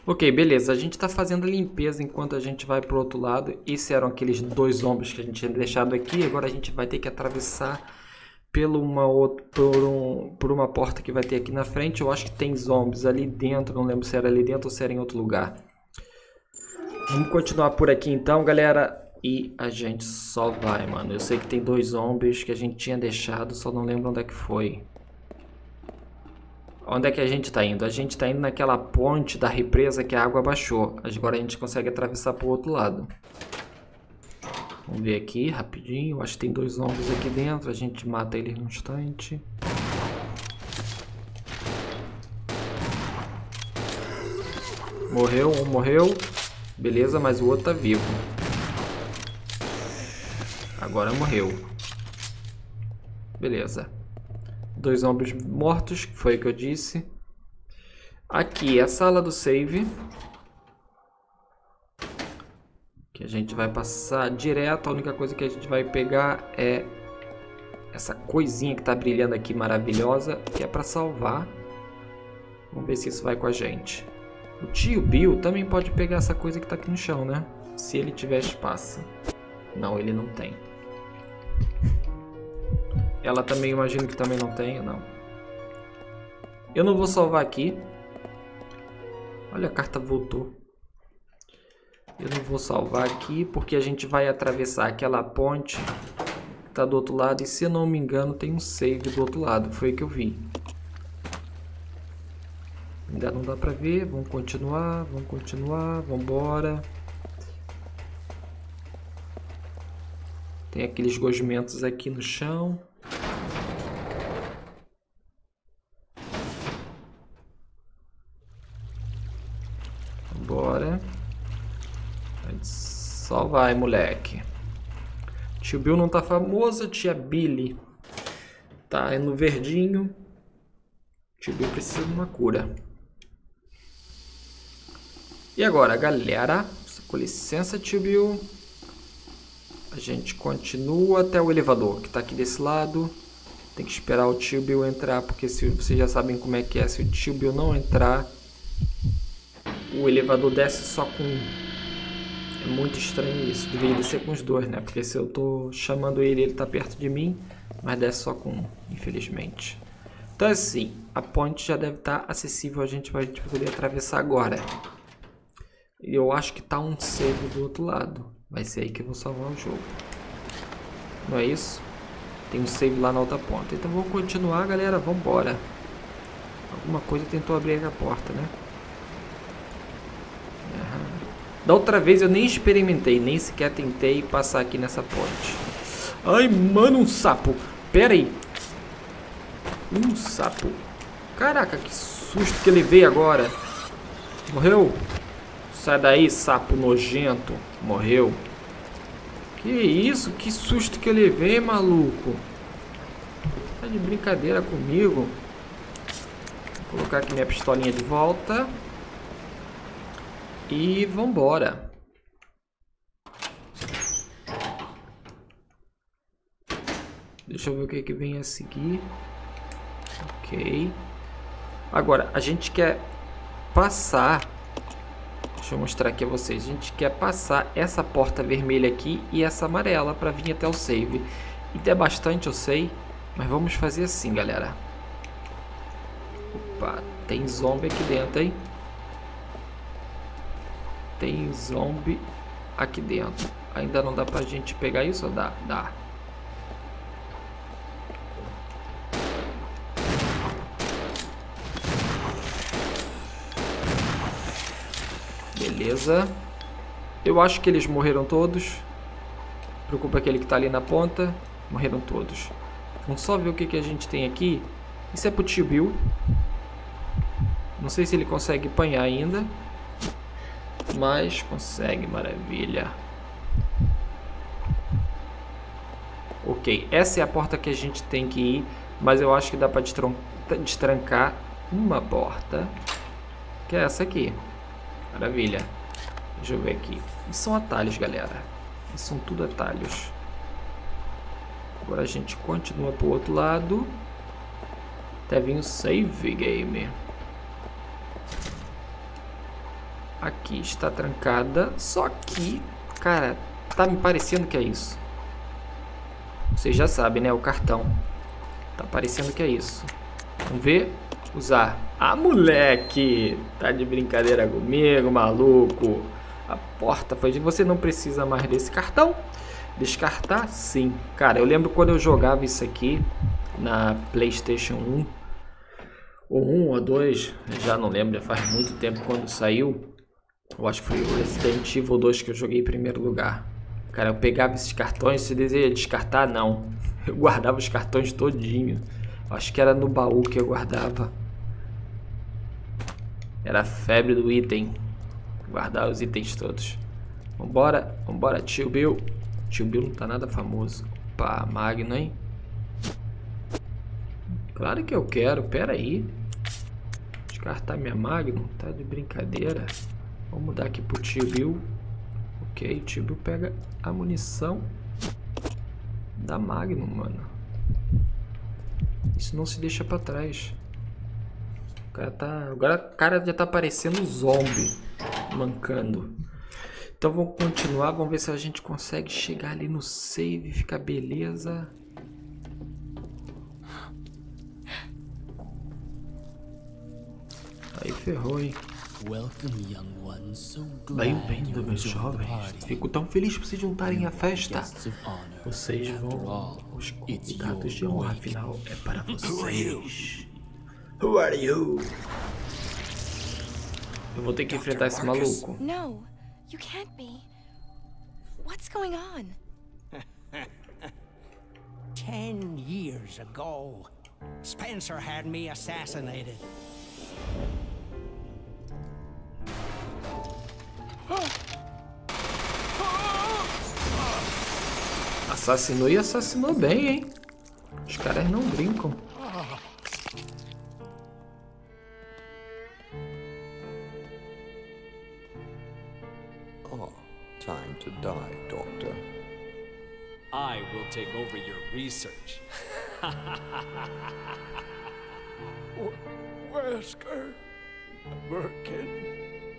Ok, beleza. A gente tá fazendo a limpeza enquanto a gente vai pro outro lado. Esses eram aqueles 2 zombies que a gente tinha deixado aqui. Agora a gente vai ter que atravessar por uma porta que vai ter aqui na frente. Eu acho que tem zombies ali dentro. Não lembro se era ali dentro ou se era em outro lugar. Vamos continuar por aqui então, galera. E a gente só vai, mano. Eu sei que tem 2 zombies que a gente tinha deixado. Só não lembro onde é que foi. Onde é que a gente tá indo? A gente tá indo naquela ponte da represa que a água baixou. Agora a gente consegue atravessar pro outro lado. Vamos ver aqui rapidinho. Acho que tem 2 zombies aqui dentro. A gente mata eles num instante. Morreu, um morreu. Beleza, mas o outro tá vivo. Agora morreu. Beleza. 2 zombies mortos, que foi o que eu disse. Aqui é a sala do save. Que a gente vai passar direto. A única coisa que a gente vai pegar é essa coisinha que tá brilhando aqui, maravilhosa, que é para salvar. Vamos ver se isso vai com a gente. O tio Bill também pode pegar essa coisa que tá aqui no chão, né? Se ele tiver espaço. Não, ele não tem. Ela também, imagino que também não tenha, não. Eu não vou salvar aqui. Olha, a carta voltou. Eu não vou salvar aqui porque a gente vai atravessar aquela ponte que tá do outro lado. E se eu não me engano tem um save do outro lado. Foi o que eu vi. Ainda não dá pra ver. Vamos continuar, vamos embora. Tem aqueles gosmentos aqui no chão. Bora. Só vai, moleque. Tio Bill não tá famoso. Tia Billy tá no verdinho. Tio Bill precisa de uma cura. E agora, galera? Com licença, tio Bill. A gente continua até o elevador, que tá aqui desse lado. Tem que esperar o tio Bill entrar, porque se vocês já sabem como é que é, se o tio Bill não entrar, o elevador desce só com um. É muito estranho isso. Deveria descer com os 2, né? Porque se eu tô chamando ele, ele tá perto de mim, mas desce só com um, infelizmente. Então assim, a ponte já deve estar acessível, a gente vai poder atravessar agora. E eu acho que tá um save do outro lado. Vai ser aí que eu vou salvar o jogo. Não é isso? Tem um save lá na outra ponta. Então vamos continuar, galera. Vamos embora. Alguma coisa tentou abrir a porta, né? Da outra vez eu nem experimentei, nem sequer tentei passar aqui nessa ponte. Ai, mano, um sapo. Pera aí. Um sapo. Caraca, que susto que ele veio agora. Morreu? Sai daí, sapo nojento. Morreu. Que isso? Que susto que eu levei, maluco. Tá de brincadeira comigo. Vou colocar aqui minha pistolinha de volta. E vambora. Deixa eu ver o que vem a seguir. Ok. Agora, a gente quer passar... Deixa eu mostrar aqui a vocês. A gente quer passar essa porta vermelha aqui e essa amarela para vir até o save. E é bastante, eu sei. Mas vamos fazer assim, galera. Opa, tem zombie aqui dentro, hein? Tem zombie aqui dentro. Ainda não dá pra gente pegar isso ou dá? Dá. Beleza. Eu acho que eles morreram todos. Preocupa aquele que tá ali na ponta. Morreram todos. Vamos só ver o que a gente tem aqui. Isso é pro tio Bill. Não sei se ele consegue apanhar ainda. Mas consegue, maravilha. Ok, essa é a porta que a gente tem que ir. Mas eu acho que dá pra destrancar uma porta. Que é essa aqui. Maravilha. Deixa eu ver aqui. Isso são atalhos, galera. Isso são tudo atalhos. Agora a gente continua pro outro lado. Até vir o save game. Aqui está trancada. Só que, cara, tá me parecendo que é isso. Vocês já sabem, né? O cartão. Tá parecendo que é isso. Vamos ver. Usar. Ah, moleque! Tá de brincadeira comigo, maluco. A porta foi de... Você não precisa mais desse cartão. Descartar, sim. Cara, eu lembro quando eu jogava isso aqui na PlayStation 1. Ou 1 ou 2. Já não lembro, já faz muito tempo quando saiu. Eu acho que foi o Resident Evil 2 que eu joguei em primeiro lugar. Cara, eu pegava esses cartões. Se deseja descartar, não. Eu guardava os cartões todinho. Acho que era no baú que eu guardava. Era a febre do item. Guardar os itens todos. Vambora, vambora, tio Bill. Tio Bill não tá nada famoso. Opa, Magno, hein? Claro que eu quero, pera aí. Descartar minha Magno? Tá de brincadeira. Vamos mudar aqui pro tio Bill. Ok, tio Bill pega a munição da Magno, mano. Isso não se deixa pra trás. Agora o cara já tá parecendo um zombie, mancando. Então vamos continuar, vamos ver se a gente consegue chegar ali no save, ficar beleza. Aí ferrou, hein? Bem-vindo, meus jovens. Fico tão feliz por se juntarem à festa. Vocês vão... Os convidados de honra, afinal, é para vocês. Who are you? Eu vou ter que enfrentar esse maluco. No, you can't be. What's going on? 10 years ago, Spencer had me assassinated. Assassinou e assassinou bem, hein? Os caras não brincam. Oh, time to die, Doctor. I will take over your research. Wesker, Birkin.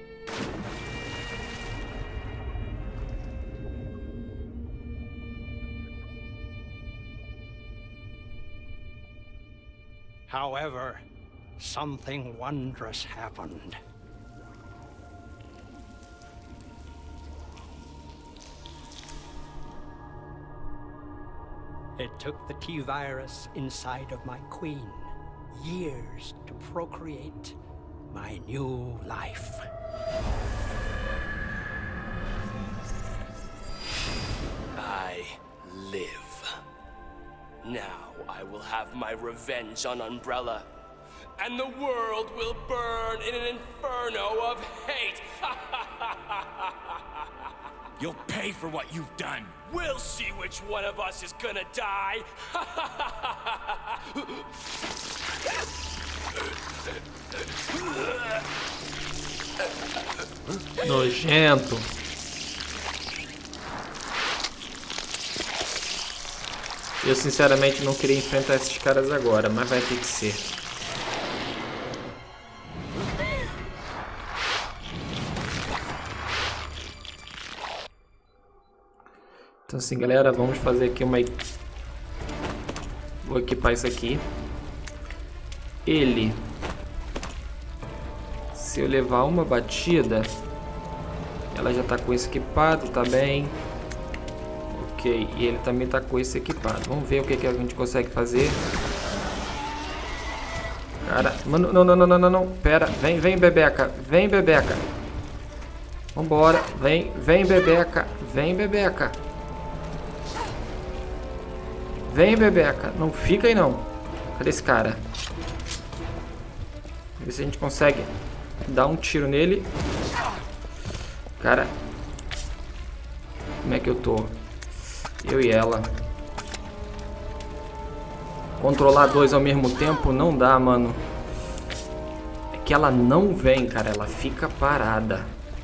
However, something wondrous happened. It took the T-virus inside of my queen years to procreate my new life. I live. Now I will have my revenge on Umbrella, and the world will burn in an inferno of hate. You'll pay for what you've done. We'll see which one of us is gonna die. Nojento. Eu sinceramente não queria enfrentar esses caras agora, mas vai ter que ser. Então assim, galera, vamos fazer aqui uma... Vou equipar isso aqui. Ele... Se eu levar uma batida... Ela já tá com isso equipado, tá bem. Ok, e ele também tá com isso equipado. Vamos ver o que a gente consegue fazer. Cara, mano, não. Pera, vem, bebeca. Vem, bebeca. Vambora, vem, bebeca. Vem, bebeca. Vem, bebeca. Não fica aí, não. Cadê esse cara? Vamos ver se a gente consegue dar um tiro nele. Cara. Como é que eu tô? Eu e ela. Controlar dois ao mesmo tempo não dá, mano. É que ela não vem, cara. Ela fica parada.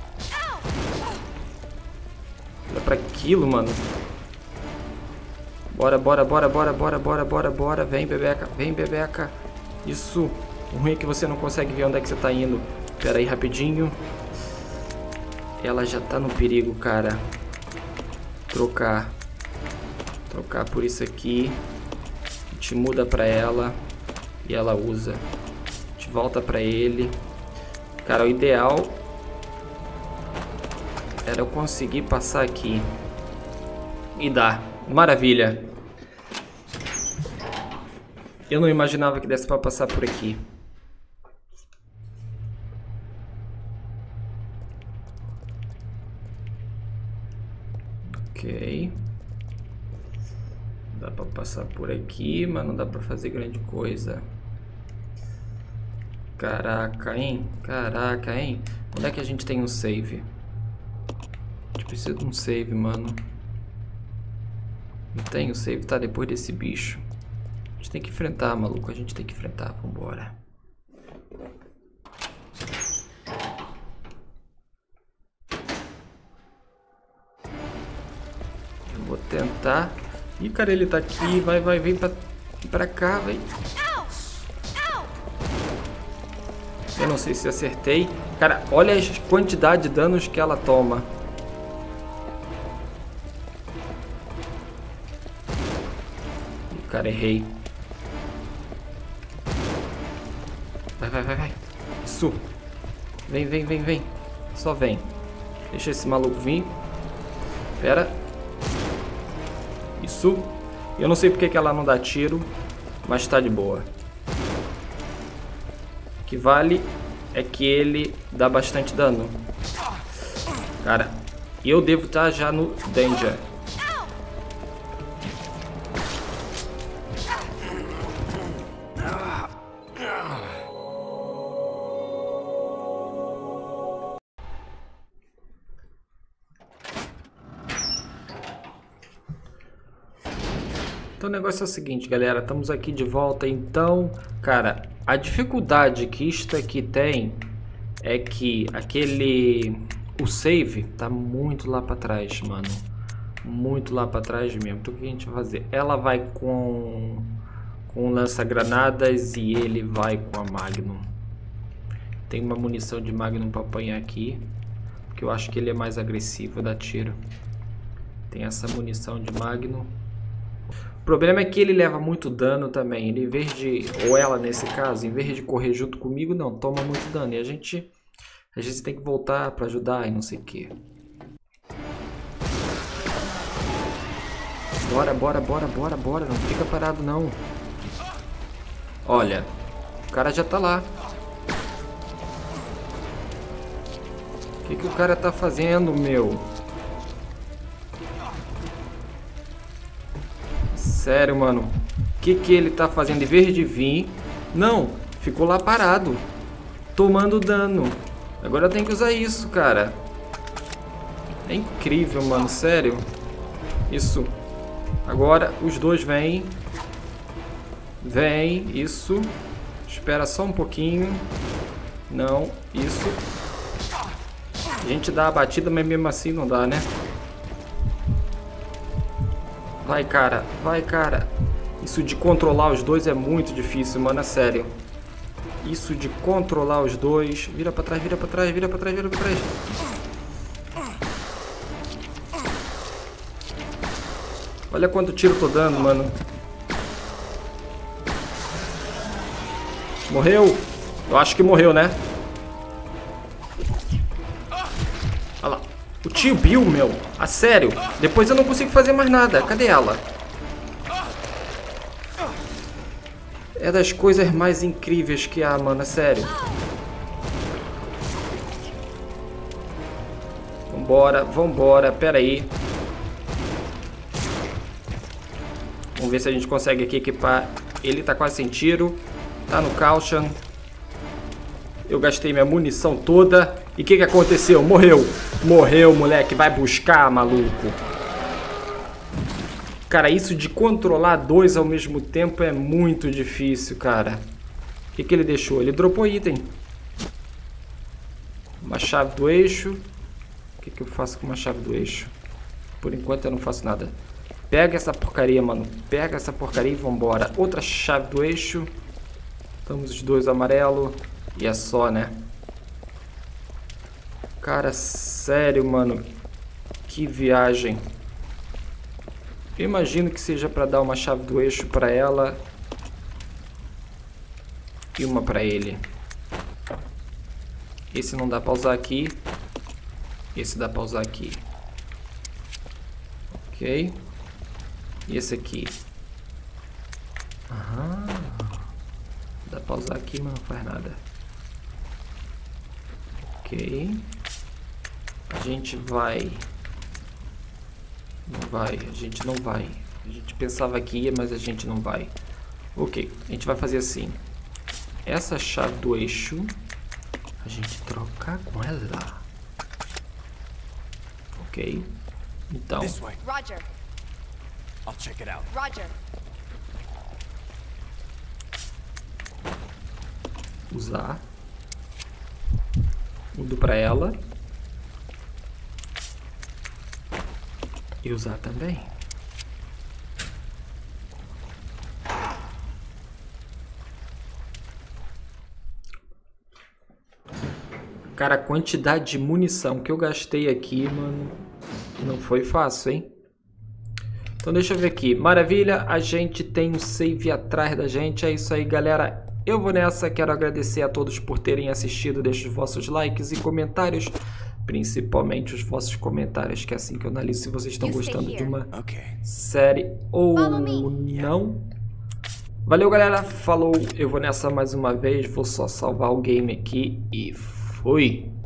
Olha pra aquilo, mano. Bora. Vem, bebeca. Isso. O ruim é que você não consegue ver onde é que você tá indo. Pera aí, rapidinho. Ela já tá no perigo, cara. Trocar por isso aqui. A gente muda pra ela e ela usa. A gente volta pra ele. Cara, o ideal era eu conseguir passar aqui. E dá. Maravilha. Eu não imaginava que desse pra passar por aqui. Ok. Dá pra passar por aqui, mas não dá pra fazer grande coisa. Caraca, hein? Caraca, hein? Onde é que a gente tem um save? A gente precisa de um save, mano. Não tem, o save tá depois desse bicho. A gente tem que enfrentar, maluco. A gente tem que enfrentar, vambora. Eu vou tentar. Ih, cara, ele tá aqui. Vai, vem pra cá, vai. Eu não sei se acertei. Cara, olha a quantidade de danos que ela toma. Ih, cara, errei. Vai. Isso. Vem. Só vem. Deixa esse maluco vir. Pera. Isso. Eu não sei porque que ela não dá tiro, mas tá de boa. O que vale é que ele dá bastante dano. Cara, eu devo estar já no danger. Então o negócio é o seguinte, galera, estamos aqui de volta. Então, cara, a dificuldade que isto aqui tem é que o save tá muito lá pra trás, mano. Muito lá pra trás mesmo. Então o que a gente vai fazer? Ela vai com lança-granadas e ele vai com a Magnum. Tem uma munição de Magnum pra apanhar aqui, porque eu acho que ele é mais agressivo, dá tiro. Tem essa munição de Magnum. O problema é que ele leva muito dano também. Ele, em vez de, ou ela nesse caso, em vez de correr junto comigo, não, toma muito dano. E a gente tem que voltar pra ajudar e não sei o que. Bora. Não fica parado, não. Olha, o cara já tá lá. O que o cara tá fazendo, meu? Sério, mano. O que ele tá fazendo? Em vez de vir... Não, ficou lá parado. Tomando dano. Agora eu tenho que usar isso, cara. É incrível, mano. Sério. Isso. Agora os dois vêm. Vem. Isso. Espera só um pouquinho. Não. Isso. A gente dá a batida, mas mesmo assim não dá, né? Vai, cara. Isso de controlar os dois é muito difícil, mano. É sério. Isso de controlar os dois. Vira pra trás. Olha quanto tiro eu tô dando, mano. Morreu? Eu acho que morreu, né? Olha lá. O tio Bill, meu. A sério. Depois eu não consigo fazer mais nada. Cadê ela? É das coisas mais incríveis que há, mano. É sério. Vambora. Pera aí. Vamos ver se a gente consegue aqui equipar. Ele tá quase sem tiro. Tá no caution. Eu gastei minha munição toda. E o que aconteceu? Morreu, moleque. Vai buscar, maluco. Cara, isso de controlar dois ao mesmo tempo é muito difícil, cara. O que ele deixou? Ele dropou item. Uma chave do eixo. O que eu faço com uma chave do eixo? Por enquanto eu não faço nada. Pega essa porcaria, mano. Pega essa porcaria e vambora. Outra chave do eixo. Estamos os dois amarelo. E é só, né? Cara, sério, mano. Que viagem. Eu imagino que seja pra dar uma chave do eixo pra ela. E uma pra ele. Esse não dá pra usar aqui. Esse dá pra usar aqui. Ok. E esse aqui. Aham. Dá pra usar aqui, mas não faz nada. Ok. A gente vai... Não vai, a gente não vai. A gente pensava que ia, mas a gente não vai. Ok, a gente vai fazer assim. Essa chave do eixo, a gente troca com ela. Ok. Então... This way. Roger. I'll check it out. Roger. Usar. Mudo pra ela. E usar também. Cara, a quantidade de munição que eu gastei aqui, mano, não foi fácil, hein? Então deixa eu ver aqui. Maravilha, a gente tem um save atrás da gente. É isso aí, galera. Eu vou nessa. Quero agradecer a todos por terem assistido. Deixe os vossos likes e comentários. Principalmente os vossos comentários, que é assim que eu analiso se vocês estão gostando de uma série ou não. Valeu, galera. Falou. Eu vou nessa mais uma vez. Vou só salvar o game aqui e fui.